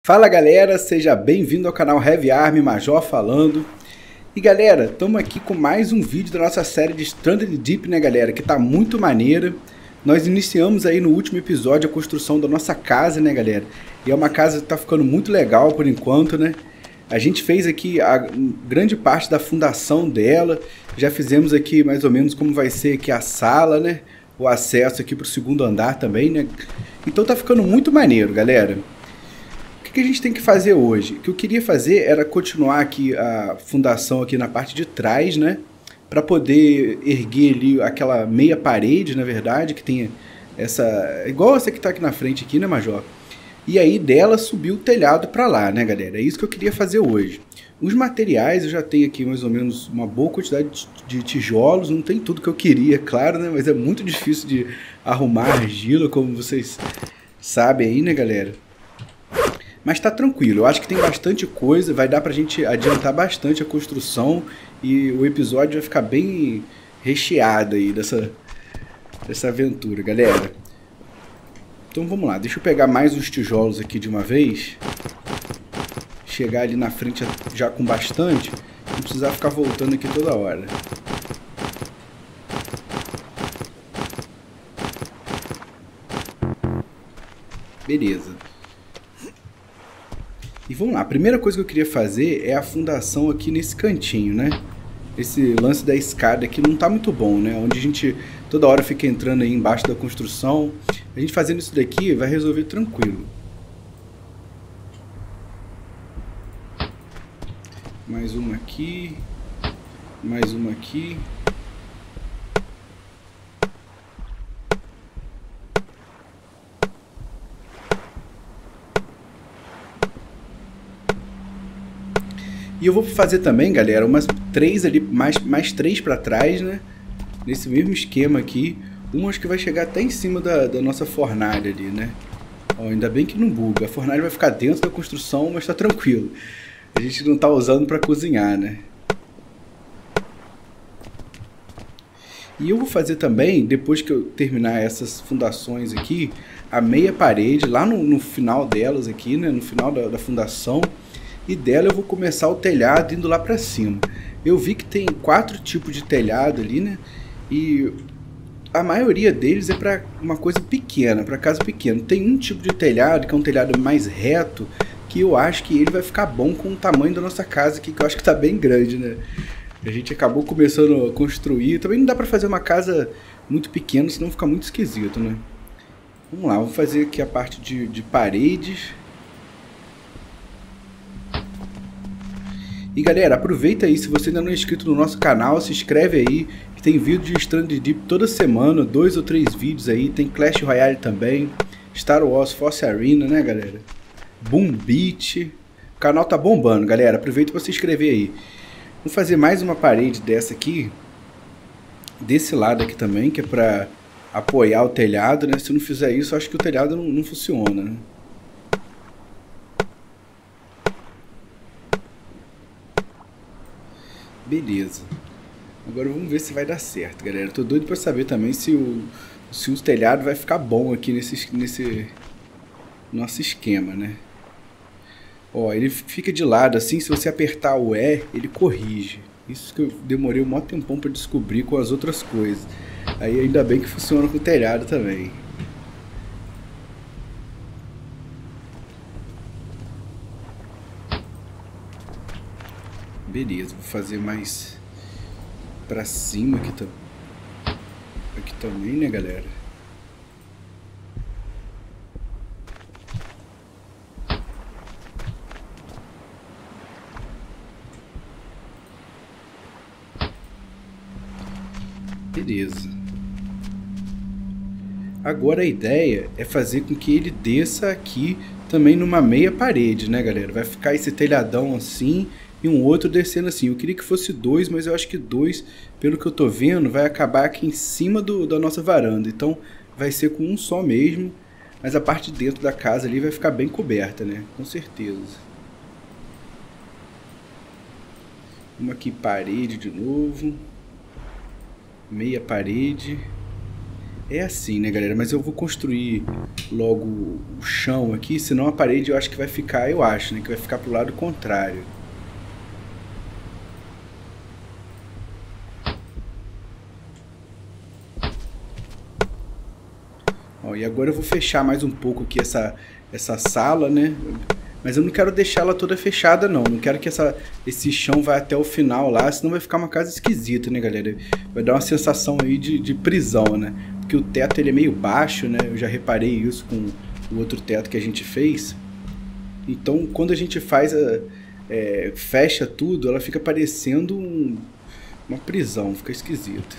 Fala galera, seja bem-vindo ao canal Heavy Army, Major falando. E galera, estamos aqui com mais um vídeo da nossa série de Stranded Deep, né galera, que tá muito maneira. Nós iniciamos aí no último episódio a construção da nossa casa, né galera. E é uma casa que tá ficando muito legal por enquanto, né. A gente fez aqui a grande parte da fundação dela, já fizemos aqui mais ou menos como vai ser aqui a sala, né. O acesso aqui pro segundo andar também, né. Então tá ficando muito maneiro, galera. O que a gente tem que fazer hoje? O que eu queria fazer era continuar aqui a fundação aqui na parte de trás, né? Para poder erguer ali aquela meia parede, na verdade, que tem essa... igual essa que tá aqui na frente aqui, né, Major? E aí dela subir o telhado para lá, né, galera? É isso que eu queria fazer hoje. Os materiais eu já tenho aqui mais ou menos uma boa quantidade de tijolos, não tem tudo que eu queria, claro, né? Mas é muito difícil de arrumar argila, como vocês sabem aí, né, galera? Mas tá tranquilo, eu acho que tem bastante coisa, vai dar pra gente adiantar bastante a construção e o episódio vai ficar bem recheado aí dessa aventura, galera. Então vamos lá, deixa eu pegar mais uns tijolos aqui de uma vez. Chegar ali na frente já com bastante, não precisar ficar voltando aqui toda hora. Beleza. E vamos lá, a primeira coisa que eu queria fazer é a fundação aqui nesse cantinho, né? Esse lance da escada aqui não tá muito bom, né? Onde a gente toda hora fica entrando aí embaixo da construção. A gente fazendo isso daqui vai resolver tranquilo. Mais uma aqui. Mais uma aqui. E eu vou fazer também, galera, umas três ali, mais três para trás, né? Nesse mesmo esquema aqui. Umas que vai chegar até em cima da nossa fornalha ali, né? Ó, ainda bem que não buga. A fornalha vai ficar dentro da construção, mas tá tranquilo. A gente não tá usando para cozinhar, né? E eu vou fazer também, depois que eu terminar essas fundações aqui, a meia parede, lá no final delas aqui, né? No final da fundação. E dela eu vou começar o telhado indo lá pra cima. Eu vi que tem 4 tipos de telhado ali, né? E a maioria deles é para uma coisa pequena, para casa pequena. Tem um tipo de telhado que é um telhado mais reto, que eu acho que ele vai ficar bom com o tamanho da nossa casa aqui, que eu acho que tá bem grande, né? A gente acabou começando a construir. Também não dá para fazer uma casa muito pequena, senão fica muito esquisito, né? Vamos lá, vamos fazer aqui a parte de paredes. E galera, aproveita aí, se você ainda não é inscrito no nosso canal, se inscreve aí, que tem vídeo de Stranded Deep toda semana, 2 ou 3 vídeos aí, tem Clash Royale também, Star Wars Force Arena, né galera? Boom Beat, o canal tá bombando, galera, aproveita para se inscrever aí. Vou fazer mais uma parede dessa aqui, desse lado aqui também, que é para apoiar o telhado, né? Se eu não fizer isso, acho que o telhado não funciona, né? Beleza. Agora vamos ver se vai dar certo, galera. Tô doido pra saber também se o telhado vai ficar bom aqui nesse nosso esquema, né? Ó, ele fica de lado assim, se você apertar o E, ele corrige. Isso que eu demorei um maior tempão pra descobrir com as outras coisas. Aí ainda bem que funciona com o telhado também. Beleza, vou fazer mais pra cima aqui também, né, galera? Beleza. Agora a ideia é fazer com que ele desça aqui também numa meia parede, né, galera? Vai ficar esse telhadão assim e um outro descendo assim. Eu queria que fosse 2, mas eu acho que 2, pelo que eu tô vendo, vai acabar aqui em cima da nossa varanda. Então vai ser com um só mesmo, mas a parte de dentro da casa ali vai ficar bem coberta, né? Com certeza. Vamos aqui, parede de novo. Meia parede. É assim, né, galera? Mas eu vou construir logo o chão aqui, senão a parede eu acho que vai ficar, eu acho, né? Que vai ficar pro lado contrário. Ó, e agora eu vou fechar mais um pouco aqui essa sala, né? Mas eu não quero deixar ela toda fechada, não. Não quero que esse chão vá até o final lá, senão vai ficar uma casa esquisita, né, galera? Vai dar uma sensação aí de prisão, né? Porque o teto ele é meio baixo, né? Eu já reparei isso com o outro teto que a gente fez. Então, quando a gente fecha tudo, ela fica parecendo uma prisão, fica esquisita.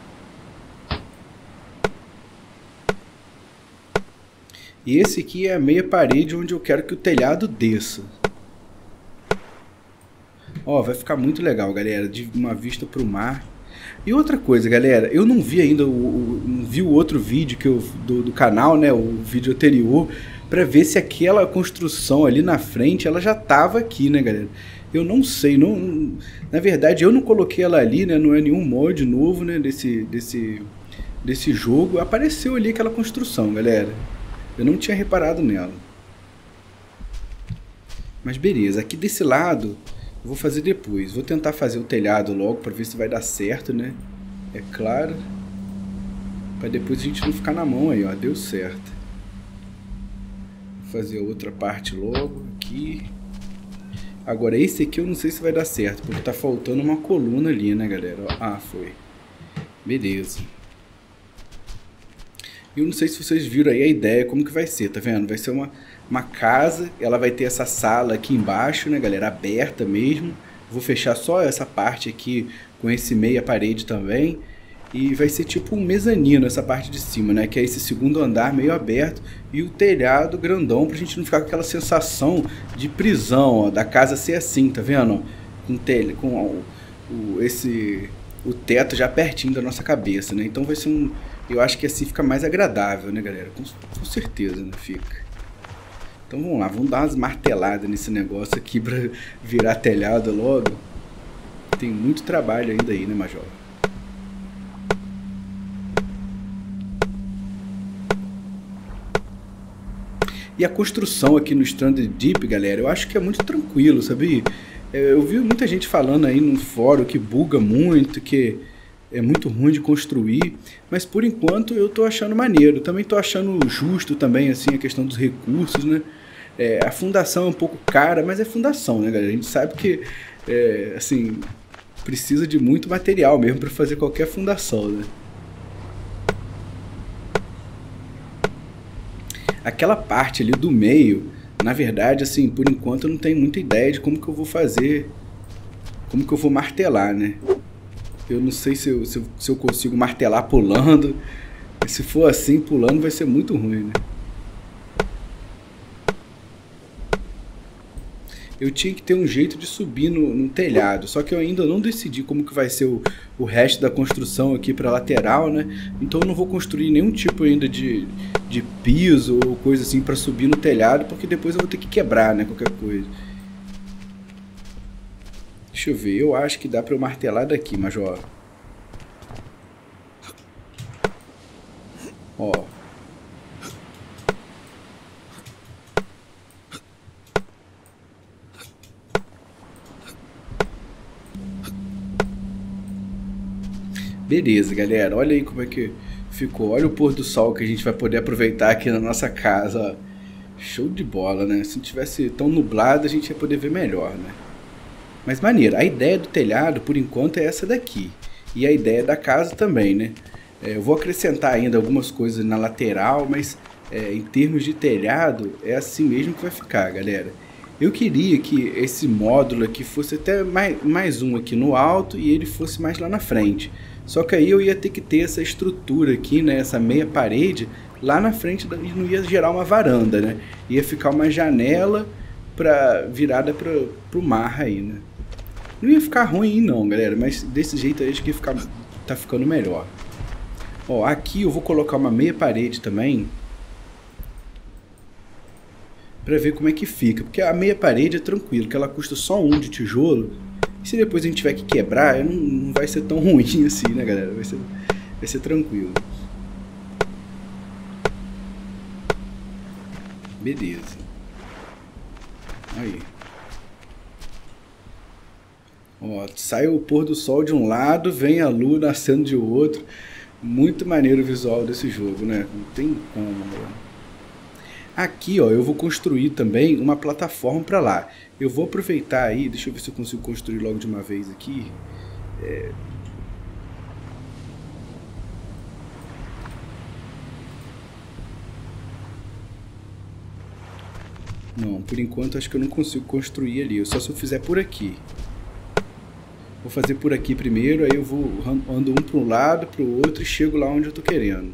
E esse aqui é a meia parede onde eu quero que o telhado desça. Ó, vai ficar muito legal, galera, de uma vista para o mar. E outra coisa, galera, eu não vi ainda não vi o outro vídeo do canal, né, o vídeo anterior, para ver se aquela construção ali na frente, ela já tava aqui, né, galera. Eu não sei, na verdade eu não coloquei ela ali, né, não é nenhum mod novo, né, desse jogo. Apareceu ali aquela construção, galera. Eu não tinha reparado nela. Mas beleza, aqui desse lado eu vou fazer depois. Vou tentar fazer o telhado logo para ver se vai dar certo, né? É claro. Para depois a gente não ficar na mão aí, ó. Deu certo. Vou fazer a outra parte logo aqui. Agora esse aqui eu não sei se vai dar certo, porque tá faltando uma coluna ali, né, galera? Ah, foi. Beleza. Eu não sei se vocês viram aí a ideia, como que vai ser, tá vendo? Vai ser uma casa, ela vai ter essa sala aqui embaixo, né, galera? Aberta mesmo. Vou fechar só essa parte aqui com esse meia parede também. E vai ser tipo um mezanino essa parte de cima, né? Que é esse segundo andar meio aberto e o telhado grandão pra gente não ficar com aquela sensação de prisão, ó, da casa ser assim, tá vendo? O teto já pertinho da nossa cabeça, né? Então vai ser eu acho que assim fica mais agradável, né, galera? Com certeza, né? Fica. Então vamos lá, vamos dar umas marteladas nesse negócio aqui pra virar telhado logo. Tem muito trabalho ainda aí, né, Major? E a construção aqui no Stranded Deep, galera, eu acho que é muito tranquilo, sabe? Eu vi muita gente falando aí no fórum que buga muito, que é muito ruim de construir, mas por enquanto eu tô achando maneiro. Também tô achando justo também, assim, a questão dos recursos, né? A fundação é um pouco cara, mas é fundação, né, galera? A gente sabe que, assim, precisa de muito material mesmo para fazer qualquer fundação, né? Aquela parte ali do meio, na verdade, assim, por enquanto eu não tenho muita ideia de como que eu vou fazer, como que eu vou martelar, né? Eu não sei se eu consigo martelar pulando. Se for assim, pulando vai ser muito ruim, né? Eu tinha que ter um jeito de subir no telhado, só que eu ainda não decidi como que vai ser o resto da construção aqui para lateral, né? Então eu não vou construir nenhum tipo ainda de piso ou coisa assim para subir no telhado, porque depois eu vou ter que quebrar, né? Qualquer coisa. Deixa eu ver, eu acho que dá para eu martelar daqui, Major. Ó. Beleza, galera. Olha aí como é que ficou. Olha o pôr do sol que a gente vai poder aproveitar aqui na nossa casa. Ó. Show de bola, né? Se não tivesse tão nublado, a gente ia poder ver melhor, né? Mas maneiro, a ideia do telhado, por enquanto, é essa daqui. E a ideia da casa também, né? Eu vou acrescentar ainda algumas coisas na lateral, mas em termos de telhado, é assim mesmo que vai ficar, galera. Eu queria que esse módulo aqui fosse até mais um aqui no alto e ele fosse mais lá na frente. Só que aí eu ia ter que ter essa estrutura aqui, né? Essa meia parede lá na frente e não ia gerar uma varanda, né? Ia ficar uma janela virada para o mar aí, né? Não ia ficar ruim não, galera, mas desse jeito aí acho que tá ficando melhor. Ó, aqui eu vou colocar uma meia parede também, pra ver como é que fica, porque a meia parede é tranquilo, que ela custa só um de tijolo, e se depois a gente tiver que quebrar, não vai ser tão ruim assim, né, galera, vai ser tranquilo. Beleza. Aí. Ó, sai o pôr do sol de um lado, vem a lua nascendo de outro. Muito maneiro o visual desse jogo, né? Não tem como, né? Aqui, ó, eu vou construir também uma plataforma para lá. Eu vou aproveitar aí, deixa eu ver se eu consigo construir logo de uma vez aqui. Não, por enquanto acho que eu não consigo construir ali, só se eu fizer por aqui. Vou fazer por aqui primeiro, aí eu vou ando um para um lado, para o outro e chego lá onde eu tô querendo.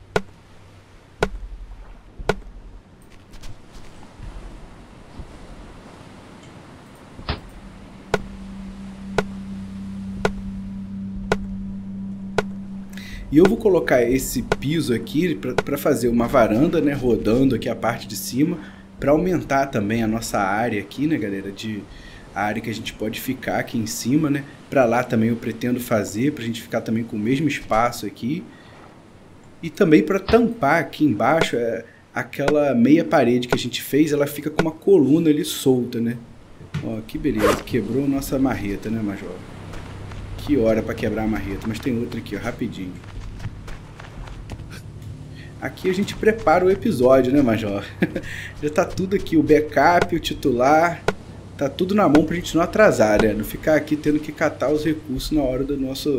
E eu vou colocar esse piso aqui para fazer uma varanda, né, rodando aqui a parte de cima, para aumentar também a nossa área aqui, né, galera, a área que a gente pode ficar aqui em cima, né. Para lá também eu pretendo fazer, para a gente ficar também com o mesmo espaço aqui. E também para tampar aqui embaixo, aquela meia parede que a gente fez, ela fica com uma coluna ali solta, né. Ó, que beleza, quebrou a nossa marreta, né, Major? Que hora para quebrar a marreta, mas tem outra aqui, ó, rapidinho. Aqui a gente prepara o episódio, né, Major? Já tá tudo aqui, o backup, o titular, tá tudo na mão pra gente não atrasar, né? Não ficar aqui tendo que catar os recursos na hora da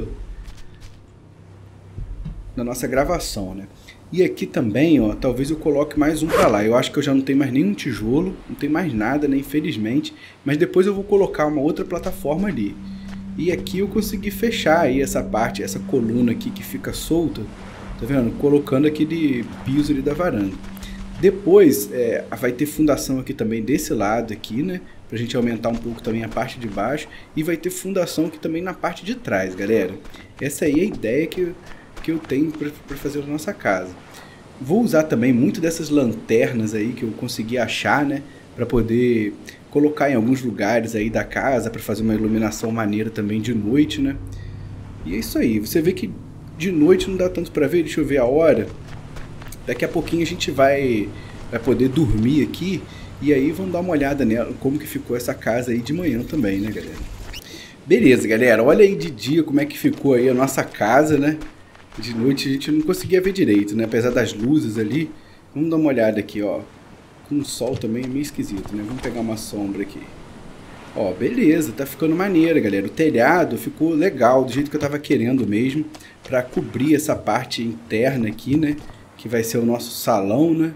nossa gravação, né? E aqui também, ó, talvez eu coloque mais um pra lá. Eu acho que eu já não tenho mais nenhum tijolo, não tem mais nada, né, infelizmente. Mas depois eu vou colocar uma outra plataforma ali. E aqui eu consegui fechar aí essa parte, essa coluna aqui que fica solta. Tá vendo? Colocando aquele piso ali da varanda. Depois vai ter fundação aqui também desse lado aqui, né? Pra gente aumentar um pouco também a parte de baixo. E vai ter fundação aqui também na parte de trás, galera. Essa aí é a ideia que eu tenho para fazer a nossa casa. Vou usar também muito dessas lanternas aí que eu consegui achar, né? Para poder colocar em alguns lugares aí da casa, para fazer uma iluminação maneira também de noite, né? E é isso aí. Você vê que de noite não dá tanto para ver, deixa eu ver a hora. Daqui a pouquinho a gente vai poder dormir aqui e aí vamos dar uma olhada nela, como que ficou essa casa aí de manhã também, né, galera? Beleza, galera, olha aí de dia como é que ficou aí a nossa casa, né? De noite a gente não conseguia ver direito, né? Apesar das luzes ali. Vamos dar uma olhada aqui, ó. Com o sol também é meio esquisito, né? Vamos pegar uma sombra aqui. Ó, beleza, tá ficando maneiro, galera. O telhado ficou legal, do jeito que eu tava querendo mesmo, pra cobrir essa parte interna aqui, né? Que vai ser o nosso salão, né?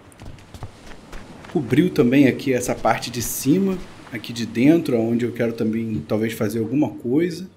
Cobriu também aqui essa parte de cima, aqui de dentro, onde eu quero também, talvez, fazer alguma coisa.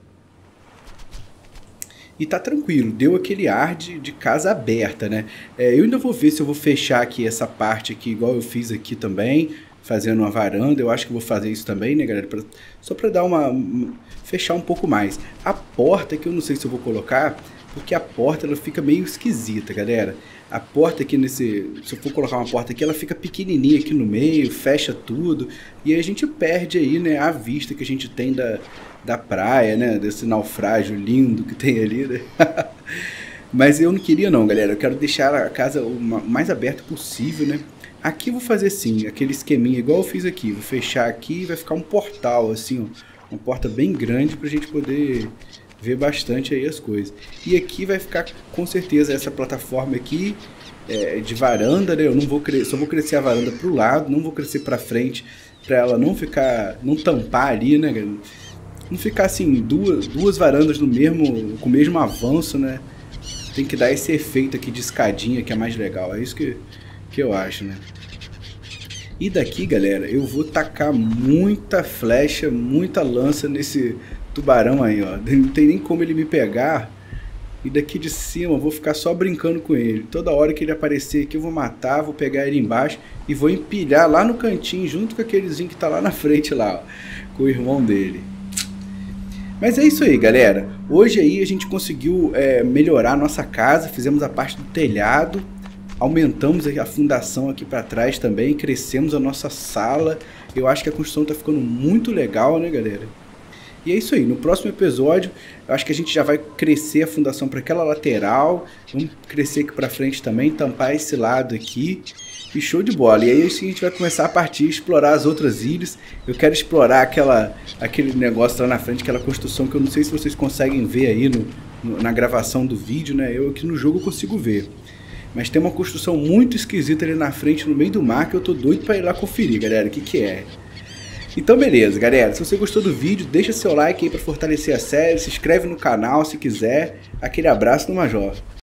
E tá tranquilo, deu aquele ar de casa aberta, né? Eu ainda vou ver se eu vou fechar aqui essa parte aqui, igual eu fiz aqui também, fazendo uma varanda. Eu acho que vou fazer isso também, né, galera? Só pra dar fechar um pouco mais. A porta que eu não sei se eu vou colocar, porque a porta ela fica meio esquisita, galera. A porta aqui se eu for colocar uma porta aqui, ela fica pequenininha aqui no meio, fecha tudo. E aí a gente perde aí, né, a vista que a gente tem da praia, né, desse naufrágio lindo que tem ali, né? Mas eu não queria não, galera. Eu quero deixar a casa o mais aberta possível, né? Aqui eu vou fazer assim, aquele esqueminha igual eu fiz aqui. Vou fechar aqui e vai ficar um portal, assim, ó. Uma porta bem grande pra gente poder ver bastante aí as coisas. E aqui vai ficar com certeza essa plataforma aqui de varanda, né? Eu não vou só vou crescer a varanda pro lado, não vou crescer pra frente, pra ela não tampar ali, né? Não ficar assim, duas varandas com o mesmo avanço, né? Tem que dar esse efeito aqui de escadinha que é mais legal. É isso que eu acho, né? E daqui, galera, eu vou tacar muita flecha, muita lança nesse tubarão aí, ó. Não tem nem como ele me pegar. E daqui de cima eu vou ficar só brincando com ele. Toda hora que ele aparecer aqui eu vou matar, vou pegar ele embaixo e vou empilhar lá no cantinho, junto com aquelezinho que tá lá na frente lá, ó, com o irmão dele. Mas é isso aí, galera. Hoje aí a gente conseguiu melhorar a nossa casa, fizemos a parte do telhado, aumentamos a fundação aqui para trás também, crescemos a nossa sala. Eu acho que a construção tá ficando muito legal, né, galera? E é isso aí, no próximo episódio, eu acho que a gente já vai crescer a fundação para aquela lateral, vamos crescer aqui para frente também, tampar esse lado aqui. E show de bola. E aí sim a gente vai começar a partir, explorar as outras ilhas. Eu quero explorar aquele negócio lá na frente, aquela construção que eu não sei se vocês conseguem ver aí na gravação do vídeo, né? Eu aqui no jogo eu consigo ver. Mas tem uma construção muito esquisita ali na frente, no meio do mar, que eu tô doido pra ir lá conferir, galera. O que é? Então beleza, galera. Se você gostou do vídeo, deixa seu like aí pra fortalecer a série. Se inscreve no canal se quiser. Aquele abraço do Major.